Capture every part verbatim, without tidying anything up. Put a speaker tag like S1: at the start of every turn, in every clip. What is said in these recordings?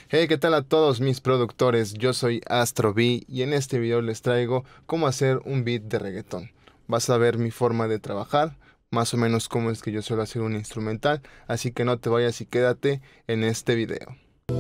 S1: Hey, ¿qué tal a todos mis productores? Yo soy Astro B y en este video les traigo cómo hacer un beat de reggaetón. Vas a ver mi forma de trabajar, más o menos cómo es que yo suelo hacer un instrumental, así que no te vayas y quédate en este video.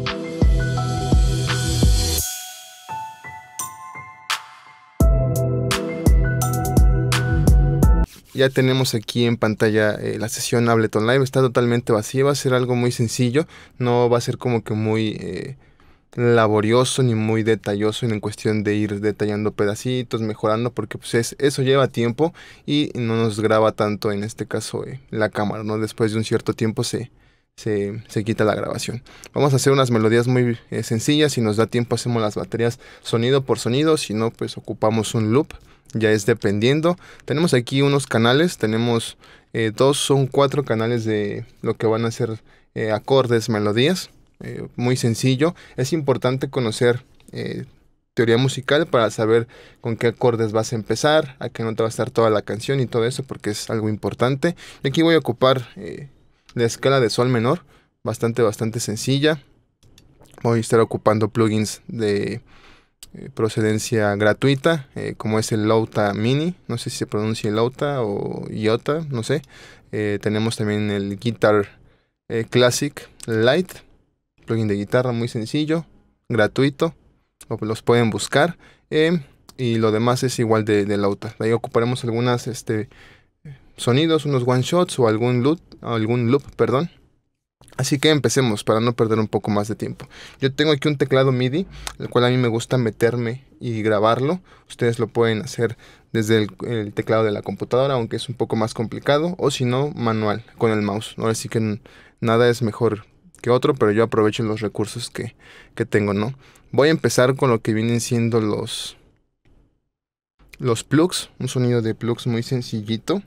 S1: Ya tenemos aquí en pantalla eh, la sesión Ableton Live, está totalmente vacía, va a ser algo muy sencillo, no va a ser como que muy eh, laborioso ni muy detalloso en cuestión de ir detallando pedacitos, mejorando, porque pues es- eso lleva tiempo y no nos graba tanto en este caso eh, la cámara, ¿no? Después de un cierto tiempo se, se, se quita la grabación. Vamos a hacer unas melodías muy eh, sencillas, si nos da tiempo hacemos las baterías sonido por sonido, si no pues ocupamos un loop, ya es dependiendo. Tenemos aquí unos canales, tenemos eh, dos, son cuatro canales de lo que van a ser eh, acordes, melodías. Eh, muy sencillo. Es importante conocer eh, teoría musical para saber con qué acordes vas a empezar, a qué nota va a estar toda la canción y todo eso, porque es algo importante. Y aquí voy a ocupar eh, la escala de sol menor, bastante, bastante sencilla. Voy a estar ocupando plugins de eh, procedencia gratuita, eh, como es el Lauta Mini, no sé si se pronuncia Lauta o Iota, no sé. Eh, tenemos también el Guitar eh, Classic Lite, plugin de guitarra muy sencillo, gratuito, o los pueden buscar. em, y lo demás es igual de, de Lauta. De ahí ocuparemos algunas este, sonidos, unos one shots o algún loop, algún loop, perdón. Así que empecemos para no perder un poco más de tiempo. Yo tengo aquí un teclado MIDI, el cual a mí me gusta meterme y grabarlo. Ustedes lo pueden hacer desde el, el teclado de la computadora, aunque es un poco más complicado, o si no, manual, con el mouse. Ahora sí que n- nada es mejor que otro, pero yo aprovecho los recursos que, que tengo, ¿no? Voy a empezar con lo que vienen siendo los, los plugs, un sonido de plugs muy sencillito,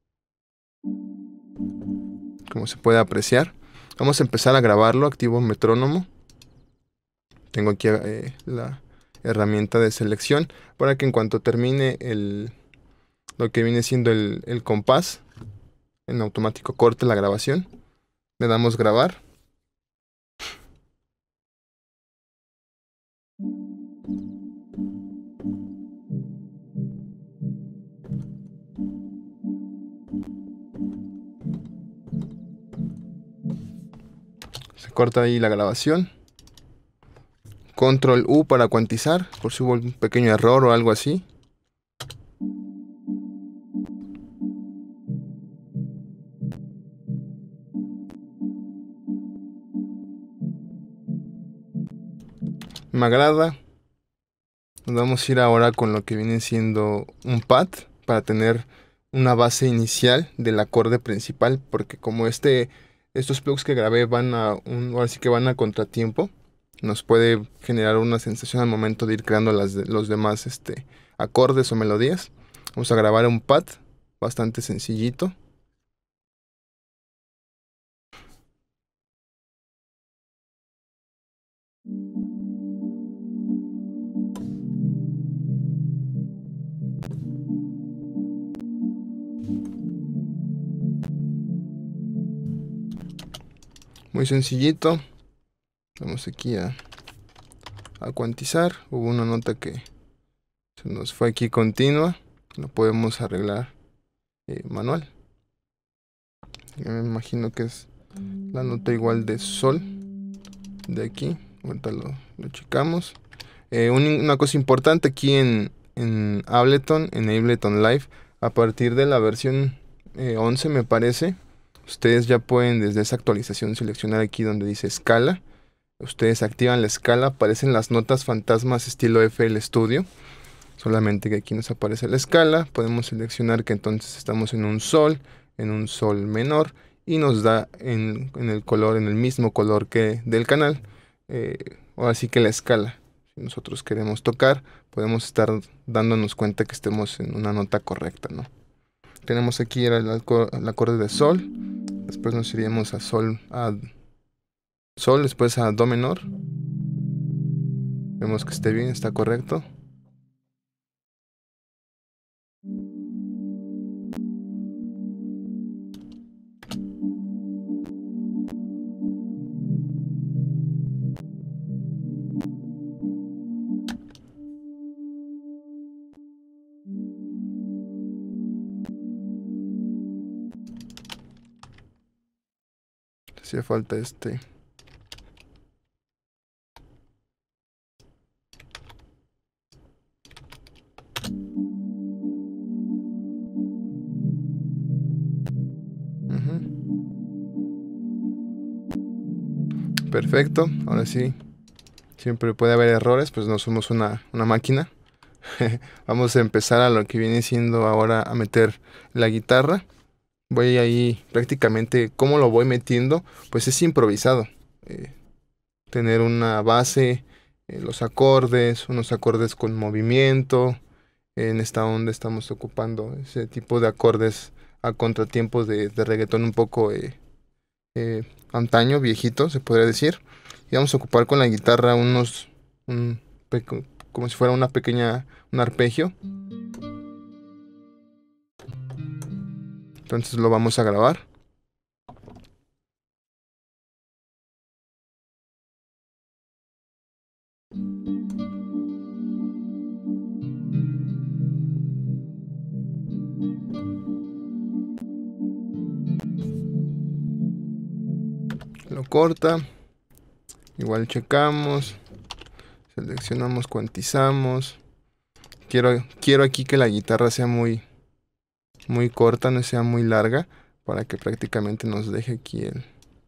S1: como se puede apreciar. Vamos a empezar a grabarlo, activo metrónomo. Tengo aquí eh, la herramienta de selección para que en cuanto termine el, lo que viene siendo el, el compás, en automático corte la grabación. Le damos grabar. Se corta ahí la grabación. Control U para cuantizar, por si hubo un pequeño error o algo así. Me agrada. Nos vamos a ir ahora con lo que viene siendo un pad para tener una base inicial del acorde principal, porque como este, estos plugs que grabé van a un, ahora sí que van a contratiempo, nos puede generar una sensación al momento de ir creando las de- los demás este, acordes o melodías. Vamos a grabar un pad bastante sencillito. Muy sencillito. Vamos aquí a, a cuantizar. Hubo una nota que se nos fue aquí continua. Lo podemos arreglar eh, manual. Yo me imagino que es la nota igual de sol de aquí. Ahorita lo, lo checamos. Eh, un- una cosa importante aquí en, en Ableton, en Ableton Live, a partir de la versión eh, once me parece, ustedes ya pueden desde esa actualización seleccionar aquí donde dice escala. Ustedes activan la escala, aparecen las notas fantasmas estilo F L Studio. Solamente que aquí nos aparece la escala. Podemos seleccionar que entonces estamos en un sol, en un sol menor. Y nos da en, en el color, en el mismo color que del canal. Eh, ahora sí que la escala. Si nosotros queremos tocar, podemos estar dándonos cuenta que estemos en una nota correcta, ¿no? Tenemos aquí el, alco- el acorde de sol. Después nos iríamos a sol, a sol, después a do menor. Vemos que esté bien, está correcto. Hacía falta este. Ujú. Perfecto, ahora sí. Siempre puede haber errores, pues no somos una, una máquina. Vamos a empezar a lo que viene siendo ahora a meter la guitarra. Voy ahí prácticamente, ¿cómo lo voy metiendo? Pues es improvisado. Eh, tener una base, eh, los acordes, unos acordes con movimiento. En esta onda estamos ocupando ese tipo de acordes a contratiempos de, de reggaetón un poco eh, eh, antaño, viejito, se podría decir. Y vamos a ocupar con la guitarra unos, un peco- como si fuera una pequeña, un arpegio. Entonces lo vamos a grabar. Lo corta. Igual checamos. Seleccionamos, cuantizamos. Quiero, quiero aquí que la guitarra sea muy, muy corta, no sea muy larga, para que prácticamente nos deje aquí el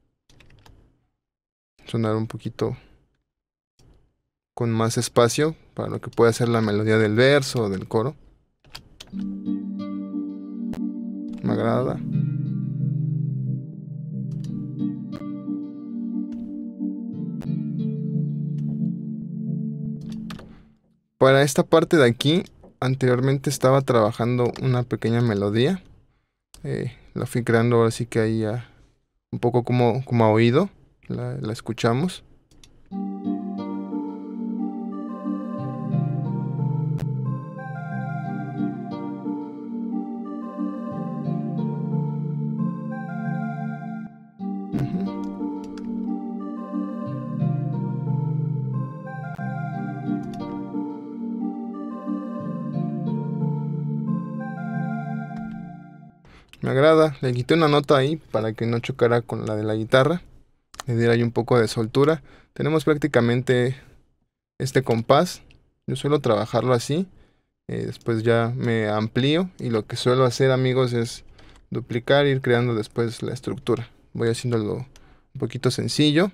S1: sonar un poquito con más espacio para lo que pueda ser la melodía del verso o del coro. Me agrada. Para esta parte de aquí, anteriormente estaba trabajando una pequeña melodía. Eh, la fui creando ahora sí que ahí a- un poco como, como a oído. La, la escuchamos. Ujú. Me agrada. Le quité una nota ahí para que no chocara con la de la guitarra. Le diera ahí un poco de soltura. Tenemos prácticamente este compás. Yo suelo trabajarlo así. Eh, después ya me amplío. Y lo que suelo hacer, amigos, es duplicar e ir creando después la estructura. Voy haciéndolo un poquito sencillo.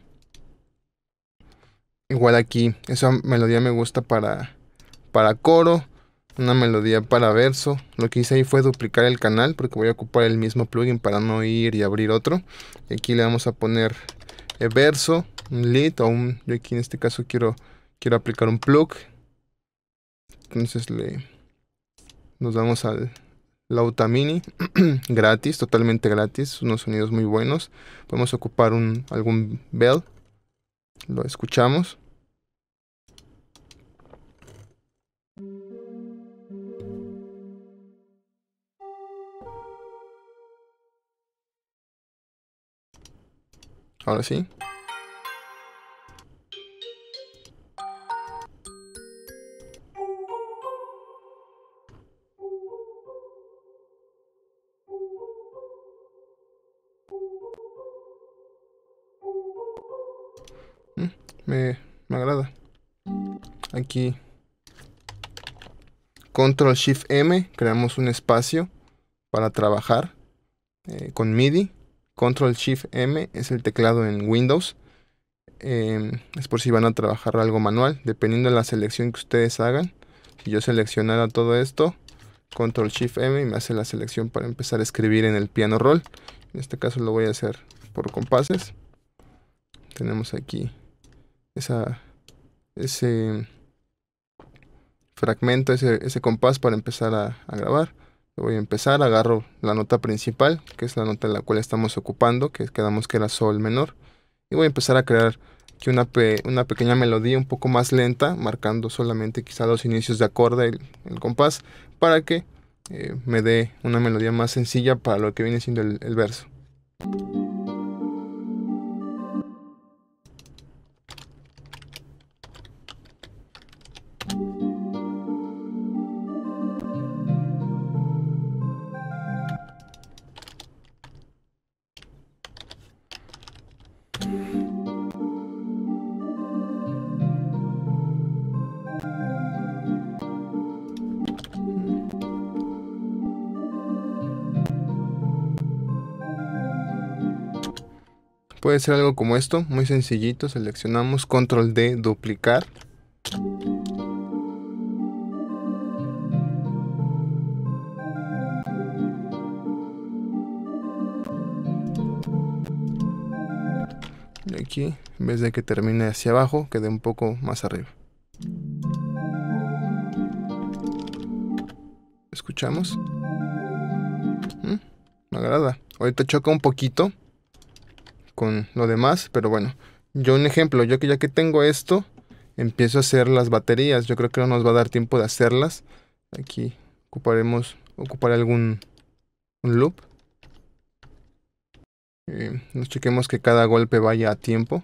S1: Igual aquí, esa melodía me gusta para, para coro, una melodía para verso. Lo que hice ahí fue duplicar el canal porque voy a ocupar el mismo plugin para no ir y abrir otro. Y aquí le vamos a poner eh, verso, un lead o un... Yo aquí en este caso quiero, quiero aplicar un plug. Entonces le, nos vamos al Lauta Mini, gratis, totalmente gratis, unos sonidos muy buenos. Podemos ocupar un, algún bell, lo escuchamos. Ahora sí. Mm, me, me agrada. Aquí Control Shift M, creamos un espacio para trabajar eh, con MIDI. Control Shift M es el teclado en Windows. Em, es por si van a trabajar algo manual, dependiendo de la selección que ustedes hagan. Si yo seleccionara todo esto, Control Shift M y me hace la selección para empezar a escribir en el piano roll. En este caso lo voy a hacer por compases. Tenemos aquí esa, ese fragmento, ese, ese compás para empezar a, a grabar. Voy a empezar, agarro la nota principal, que es la nota en la cual estamos ocupando, que quedamos que era sol menor. Y voy a empezar a crear aquí una, pe- una pequeña melodía un poco más lenta, marcando solamente quizá los inicios de acorde, el, el compás, para que eh, me dé una melodía más sencilla para lo que viene siendo el, el verso. Puede ser algo como esto, muy sencillito. Seleccionamos control D, duplicar. Y aquí, en vez de que termine hacia abajo, quede un poco más arriba. ¿Escuchamos? ¿Mm? Me agrada. Ahorita choca un poquito con lo demás, pero bueno. Yo un ejemplo, yo que ya que tengo esto, empiezo a hacer las baterías. Yo creo que no nos va a dar tiempo de hacerlas. Aquí ocuparemos, ocuparé algún un loop. Eh, nos chequemos que cada golpe vaya a tiempo.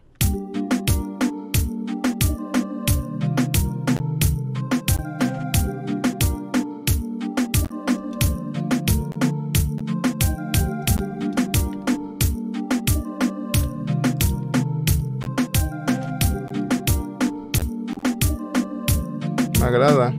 S1: Me agrada.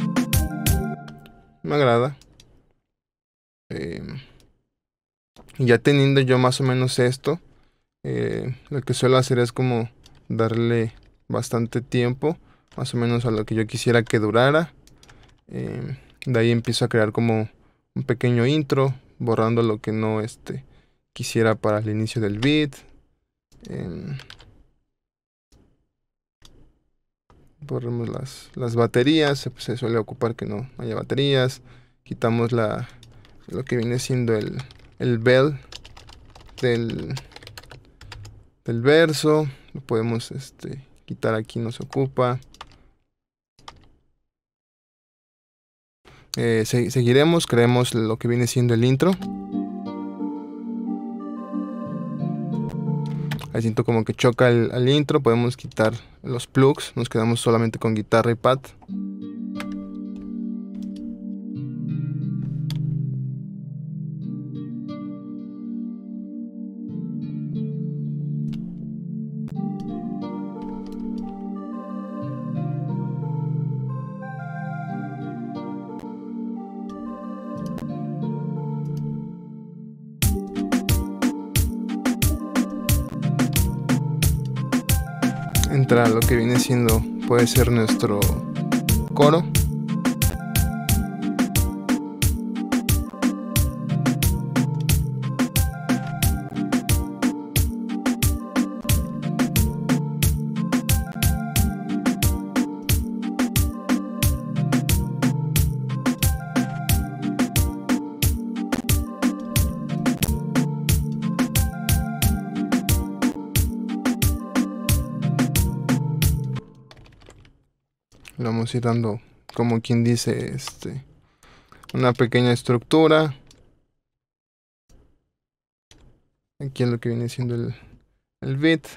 S1: Me agrada. Eh, ya teniendo yo más o menos esto, eh, lo que suelo hacer es como darle bastante tiempo, más o menos a lo que yo quisiera que durara. Eh, de ahí empiezo a crear como un pequeño intro, borrando lo que no este, quisiera para el inicio del beat. Eh, borremos las, las baterías, pues se suele ocupar que no haya baterías. Quitamos la, lo que viene siendo el, el bell del, del verso. Lo podemos este, quitar aquí, no se ocupa. Eh, se, seguiremos, creemos lo que viene siendo el intro. Ahí siento como que choca el, el intro. Podemos quitar los plugs. Nos quedamos solamente con guitarra y pad. Entra lo que viene siendo, puede ser nuestro coro. Le vamos a ir dando, como quien dice, este, una pequeña estructura. Aquí es lo que viene siendo el, el beat.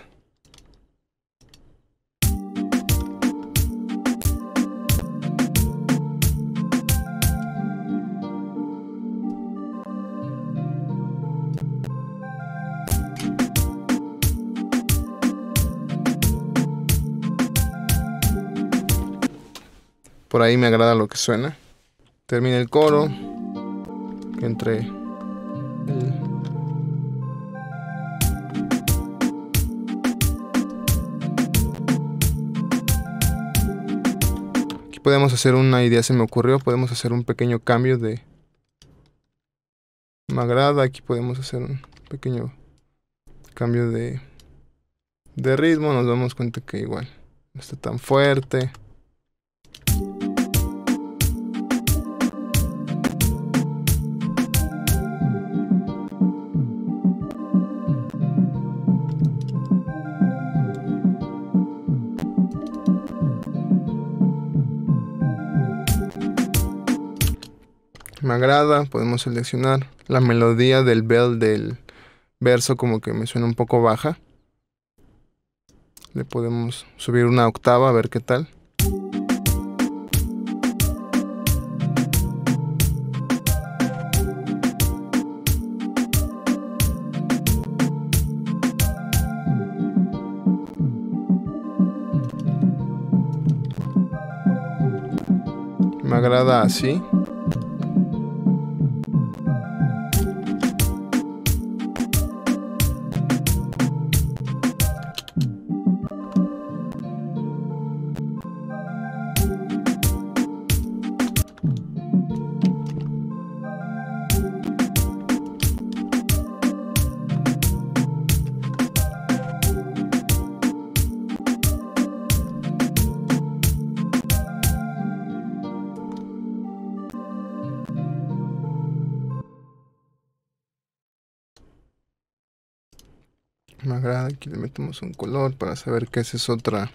S1: Por ahí me agrada lo que suena. Termina el coro. Que entre el... Aquí podemos hacer una idea, se me ocurrió. Podemos hacer un pequeño cambio de... Me agrada. Aquí podemos hacer un pequeño cambio de, de ritmo. Nos damos cuenta que igual no está tan fuerte. Me agrada, podemos seleccionar la melodía del bell del verso, como que me suena un poco baja. Le podemos subir una octava a ver qué tal. Me agrada así. Me agrada, aquí le metemos un color para saber que esa es otra.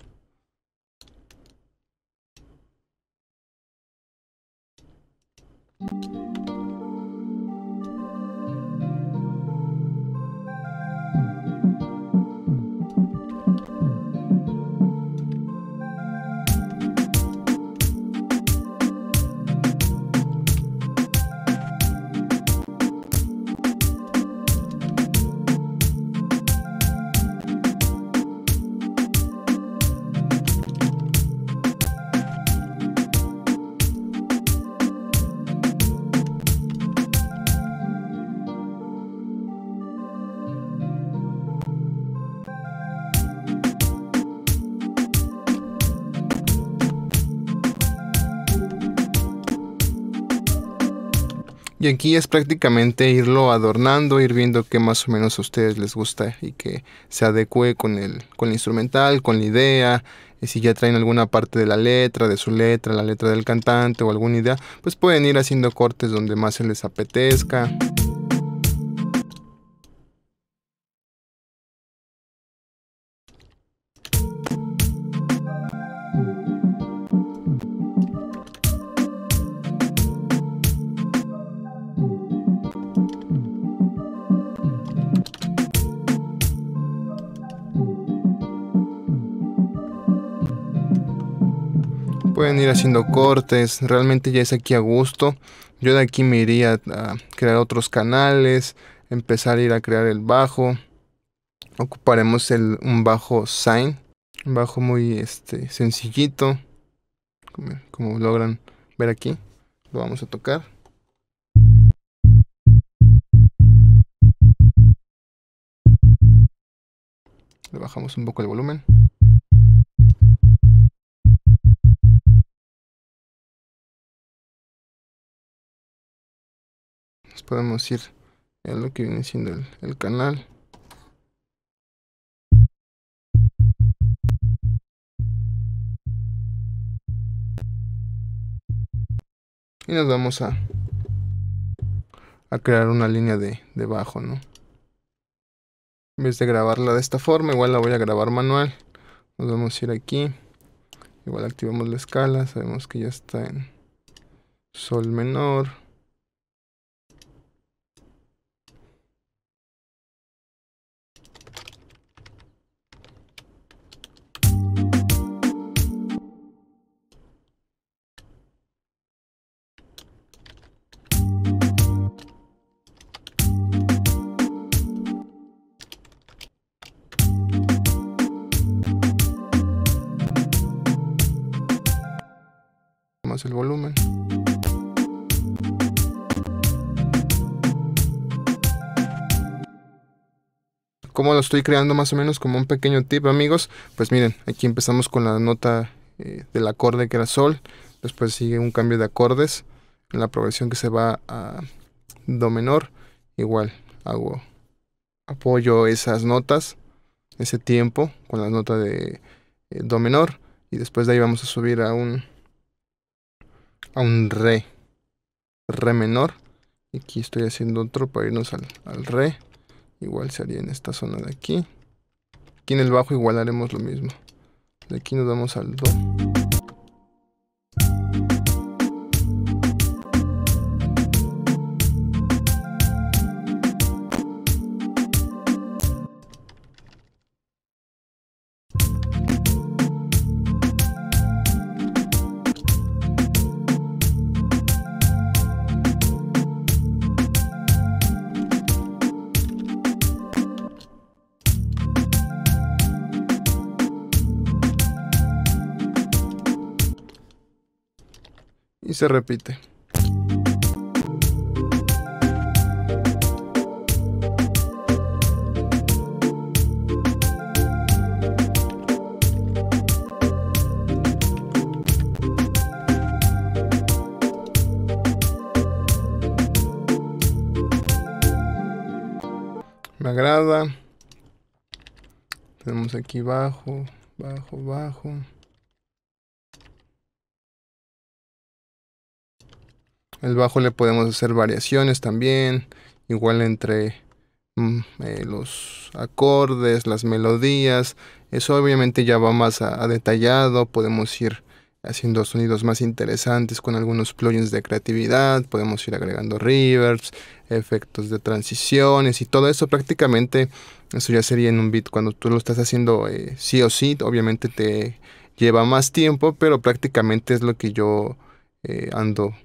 S1: Y aquí es prácticamente irlo adornando, ir viendo qué más o menos a ustedes les gusta y que se adecue con el, con el instrumental, con la idea. Y si ya traen alguna parte de la letra, de su letra, la letra del cantante o alguna idea, pues pueden ir haciendo cortes donde más se les apetezca. Pueden ir haciendo cortes, realmente ya es aquí a gusto. Yo de aquí me iría a crear otros canales, empezar a ir a crear el bajo. Ocuparemos el, un bajo Sine, un bajo muy este, sencillito, como, como logran ver aquí. Lo vamos a tocar. Le bajamos un poco el volumen. Nos podemos ir a lo que viene siendo el, el canal. Y nos vamos a, a crear una línea de, de bajo, ¿no? En vez de grabarla de esta forma, igual la voy a grabar manual. Nos vamos a ir aquí. Igual activamos la escala. Sabemos que ya está en sol menor. Más el volumen. ¿Cómo lo estoy creando? Más o menos como un pequeño tip, amigos. Pues miren, aquí empezamos con la nota eh, del acorde que era sol. Después sigue un cambio de acordes en la progresión que se va a do menor. Igual hago apoyo esas notas, ese tiempo con la nota de eh, do menor, y después de ahí vamos a subir a un a un re, re menor. Y aquí estoy haciendo otro para irnos al, al re. Igual sería en esta zona de aquí. Aquí en el bajo igual haremos lo mismo. De aquí nos vamos al do. Y se repite. Me agrada. Tenemos aquí bajo, bajo, bajo. El bajo le podemos hacer variaciones también. Igual entre mm, eh, los acordes, las melodías. Eso obviamente ya va más a, a detallado. Podemos ir haciendo sonidos más interesantes con algunos plugins de creatividad. Podemos ir agregando reverbs, efectos de transiciones y todo eso. Prácticamente eso ya sería en un beat cuando tú lo estás haciendo eh, sí o sí. Obviamente te lleva más tiempo, pero prácticamente es lo que yo eh, ando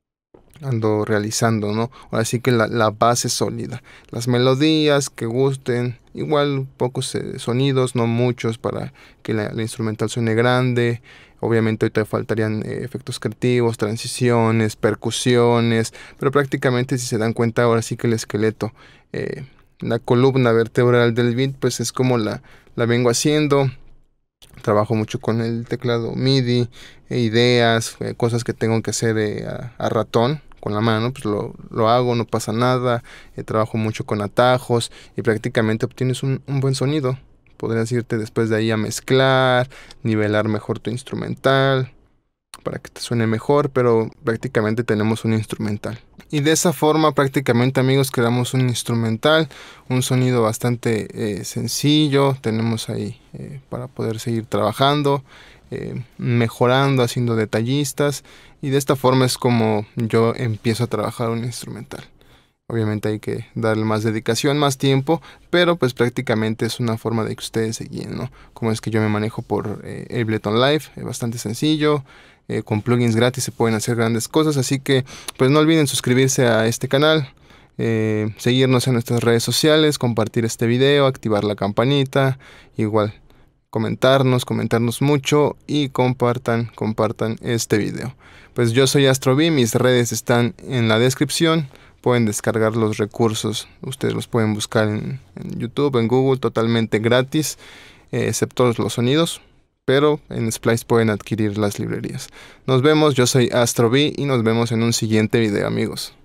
S1: ando realizando, ¿no? Ahora sí que la, la base sólida. Las melodías que gusten, igual pocos eh, sonidos, no muchos para que la, la instrumental suene grande. Obviamente ahorita faltarían eh, efectos creativos, transiciones, percusiones, pero prácticamente si se dan cuenta ahora sí que el esqueleto, eh, la columna vertebral del beat, pues es como la, la vengo haciendo. Trabajo mucho con el teclado MIDI, e ideas, eh, cosas que tengo que hacer eh, a, a ratón, con la mano, pues lo, lo hago, no pasa nada. Eh, trabajo mucho con atajos y prácticamente obtienes un, un buen sonido. Podrías irte después de ahí a mezclar, nivelar mejor tu instrumental para que te suene mejor, pero prácticamente tenemos un instrumental. Y de esa forma prácticamente, amigos, creamos un instrumental, un sonido bastante eh, sencillo. Tenemos ahí eh, para poder seguir trabajando, eh, mejorando, haciendo detallistas. Y de esta forma es como yo empiezo a trabajar un instrumental. Obviamente hay que darle más dedicación, más tiempo, pero pues prácticamente es una forma de que ustedes se guíen, ¿no? Como es que yo me manejo por eh, Ableton Live, es bastante sencillo, eh, con plugins gratis se pueden hacer grandes cosas, así que pues no olviden suscribirse a este canal, eh, seguirnos en nuestras redes sociales, compartir este video, activar la campanita, igual comentarnos, comentarnos mucho y compartan, compartan este video. Pues yo soy Astrobi, mis redes están en la descripción. Pueden descargar los recursos, ustedes los pueden buscar en, en YouTube, en Google, totalmente gratis, eh, excepto los sonidos, pero en Splice pueden adquirir las librerías. Nos vemos, yo soy Astrobi y nos vemos en un siguiente video, amigos.